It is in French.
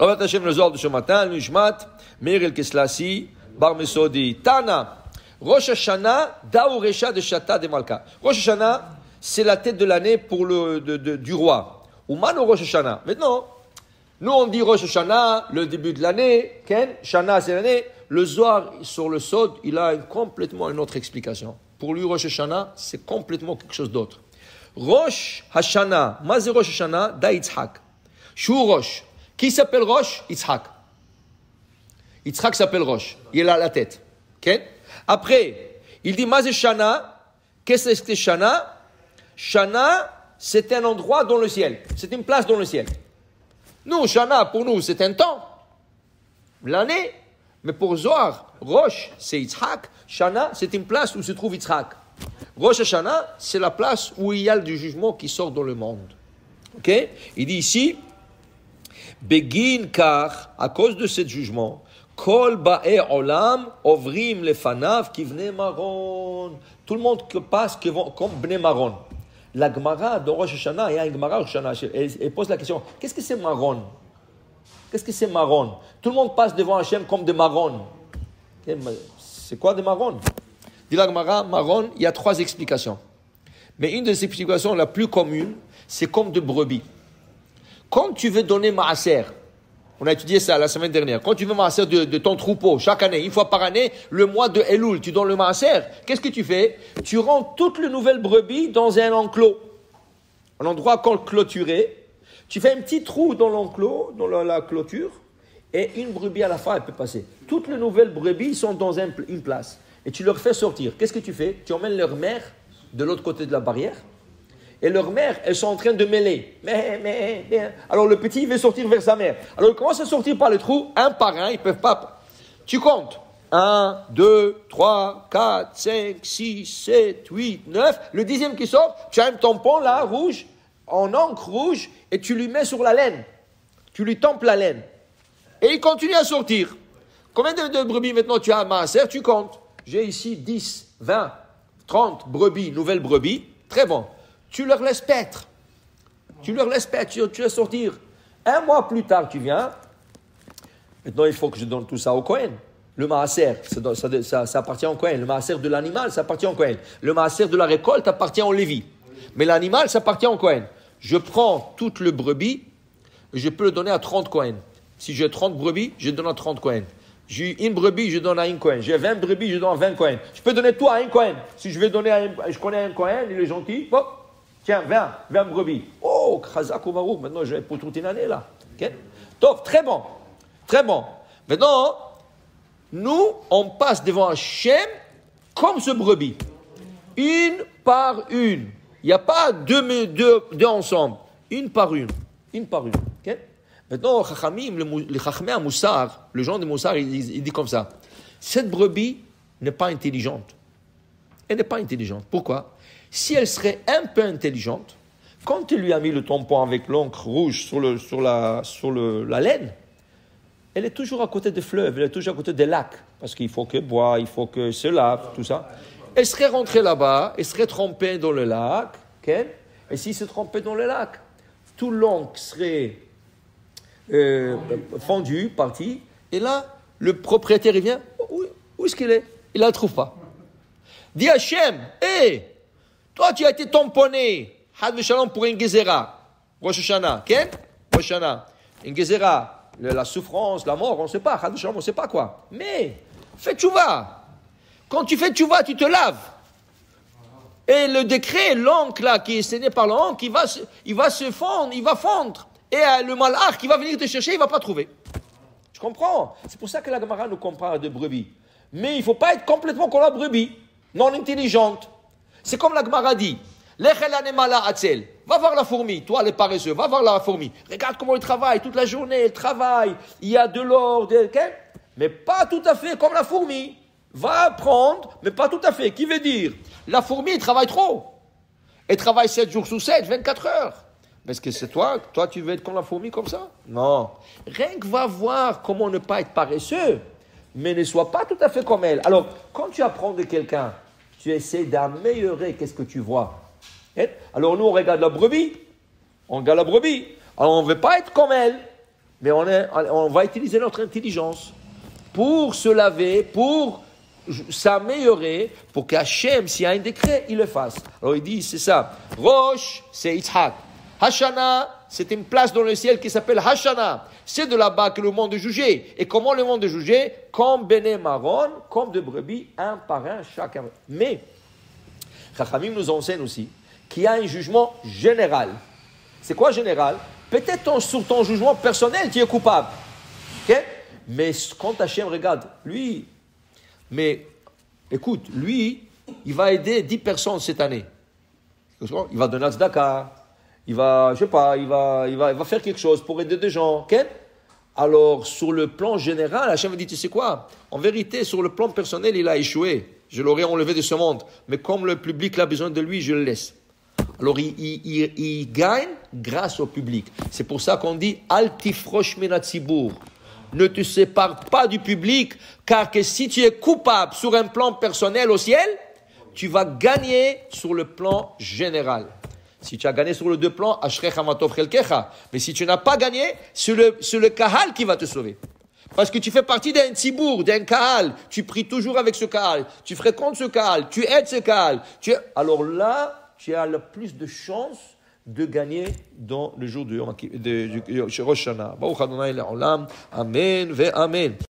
Rabat Hashem le Zohar de ce matin, Nishmat, Meir El Keslasi, Bar Mesodi, Tana, Rosh Hashanah, Daouresha de Shata de Malka. Rosh Hashanah, c'est la tête de l'année pour du roi. Ou Mano Rosh Hashanah. Maintenant, nous on dit Rosh Hashanah, le début de l'année, Ken, Shana c'est l'année. Le Zohar sur le Sod, il a complètement une autre explication. Pour lui, Rosh Hashanah, c'est complètement quelque chose d'autre. Rosh Hashanah, Mazé Rosh Hashanah, Da Yitzhak. Shou Rosh. Qui s'appelle Rosh? Yitzhak. Yitzhak s'appelle Rosh. Il a la tête. Okay? Après, il dit Mazé Shana. Qu'est-ce que c'est Shana? Shana, c'est un endroit dans le ciel. C'est une place dans le ciel. Nous, Shana, pour nous, c'est un temps. L'année. Mais pour Zohar, Rosh, c'est Yitzhak. Shana, c'est une place où se trouve Yitzhak. Rosh Hashanah, c'est la place où il y a du jugement qui sort dans le monde. Ok? Il dit ici, Begin kar, à cause de ce jugement, Kol ba'e olam, ovrim lefanav, kivne maron. Tout le monde passe comme bne maron. La Gemara de Rosh Hashanah, il y a une Gemara Rosh Hashanah, elle pose la question, qu'est-ce que c'est maron? Qu'est-ce que c'est marron? Tout le monde passe devant Hachem comme des marrons. C'est quoi des marrons? Dit la Gemara, marron, il y a 3 explications. Mais une des explications la plus commune, c'est comme de brebis. Quand tu veux donner maaser, on a étudié ça la semaine dernière, quand tu veux maaser de ton troupeau, chaque année, une fois par année, le mois de Elul, tu donnes le maaser, qu'est-ce que tu fais? Tu rends toutes les nouvelles brebis dans un enclos. Un endroit clôturé. Tu fais un petit trou dans l'enclos, dans la clôture, et une brebis à la fin, elle peut passer. Toutes les nouvelles brebis sont dans une place. Et tu leur fais sortir. Qu'est-ce que tu fais? Tu emmènes leur mère de l'autre côté de la barrière, et leur mère, elles sont en train de mêler. Mais. Alors le petit, il veut sortir vers sa mère. Alors il commence à sortir par le trou, un par un, ils ne peuvent pas. Tu comptes. 1, 2, 3, 4, 5, 6, 7, 8, 9. Le 10e qui sort, tu as un tampon là, rouge, en encre rouge, et tu lui mets sur la laine. Tu lui tempes la laine. Et il continue à sortir. Combien de brebis maintenant tu as à maaser? Tu comptes. J'ai ici 10, 20, 30 brebis, nouvelles brebis. Très bon. Tu leur laisses paître. Tu laisses sortir. Un mois plus tard, tu viens. Maintenant, il faut que je donne tout ça au Kohen. Le maaser, ça appartient au Kohen. Le maaser de l'animal, ça appartient au Kohen. Le maaser de la récolte appartient au Lévi. Mais l'animal, ça appartient au Kohen. Je prends toute le brebis, je peux le donner à 30 Kohen. Si j'ai 30 brebis, je donne à 30 Kohen. J'ai une brebis, je donne à un Kohen. J'ai 20 brebis, je donne à 20 Kohen. Je peux donner tout à un Kohen. Si je vais donner je connais un Kohen, il est gentil, bon, tiens, 20 brebis. Oh, Khazak ou Baruch, maintenant je vais pour toute une année là. Okay? Top, très bon. Très bon. Maintenant, nous, on passe devant Hachem comme ce brebis. Une par une. Il n'y a pas deux ensemble. Une par une. Okay? Maintenant, les Chachamim à Moussar, le genre de Moussar, il dit comme ça. Cette brebis n'est pas intelligente. Elle n'est pas intelligente. Pourquoi? Si elle serait un peu intelligente, quand tu lui as mis le tampon avec l'encre rouge sur la laine, elle est toujours à côté des fleuves, elle est toujours à côté des lacs. Parce qu'il faut qu'elle boive, il faut qu'elle se lave, tout ça. Elle serait rentrée là-bas, elle serait trempée dans le lac. Okay? Et s'il se trempait dans le lac, tout l'encre serait fondu, parti. Et là, le propriétaire, il vient. Où est-ce qu'il est? Il ne la trouve pas. Dis Hachem, hé, toi tu as été tamponné. Had Shalom pour une gezerah. Rosh Hashanah. Okay? Rosh Hashanah. Une gezerah. La souffrance, la mort, on ne sait pas. Had Shalom, on ne sait pas quoi. Mais, fais tchouva. Quand tu fais tchouva, tu te laves. Et le décret, l'encre là, qui est scellé par l'encre, il va se fondre, il va fondre. Et le malach qui va venir te chercher, il ne va pas trouver. Tu comprends? C'est pour ça que la Gemara nous compare à des brebis. Mais il ne faut pas être complètement comme la brebis, non intelligente. C'est comme la Gemara dit. Va voir la fourmi, toi les paresseux, va voir la fourmi. Regarde comment elle travaille, toute la journée, elle travaille. Il y a de l'or, mais pas tout à fait comme la fourmi. Va apprendre, mais pas tout à fait. Qui veut dire? La fourmi, elle travaille trop. Elle travaille 7 jours sur 7, 24 heures. Est-ce que c'est toi tu veux être comme la fourmi comme ça? Non. Rien que va voir comment ne pas être paresseux, mais ne sois pas tout à fait comme elle. Alors, quand tu apprends de quelqu'un, tu essaies d'améliorer qu'est-ce que tu vois. Alors nous, on regarde la brebis. Alors, on ne veut pas être comme elle, mais on va utiliser notre intelligence pour se laver, pour s'améliorer, pour qu'Hachem, s'il y a un décret, il le fasse. Alors il dit, c'est ça. Rosh, c'est Yitzhak. Hashanah, c'est une place dans le ciel qui s'appelle Hashanah. C'est de là-bas que le monde est jugé. Et comment le monde est jugé? Comme Béné Maron, comme de brebis, un par un, chacun. Mais, Chachamim nous enseigne aussi qu'il y a un jugement général. C'est quoi général? Peut-être sur ton jugement personnel, tu es coupable. Okay? Mais quand Hachem regarde, lui, mais écoute, lui, il va aider 10 personnes cette année. Il va donner tzedaka, il va, je sais pas, il va faire quelque chose pour aider des gens. Okay? Alors, sur le plan général, Hachem dit, tu sais quoi? En vérité, sur le plan personnel, il a échoué. Je l'aurais enlevé de ce monde. Mais comme le public a besoin de lui, je le laisse. Alors, il gagne grâce au public. C'est pour ça qu'on dit, Al tifrosh min hatzibur. Ne te sépare pas du public, car que si tu es coupable sur un plan personnel au ciel, tu vas gagner sur le plan général. Si tu as gagné sur les deux plans, ashrecha matov chelkecha. Mais si tu n'as pas gagné, c'est le kahal qui va te sauver. Parce que tu fais partie d'un tzibour, d'un kahal. Tu pries toujours avec ce kahal. Tu fréquentes ce kahal. Tu aides ce kahal. Alors là, tu as le plus de chances de gagner dans le jour de Rosh Hashanah. Baruch Adonai le'olam. Amen ve amen.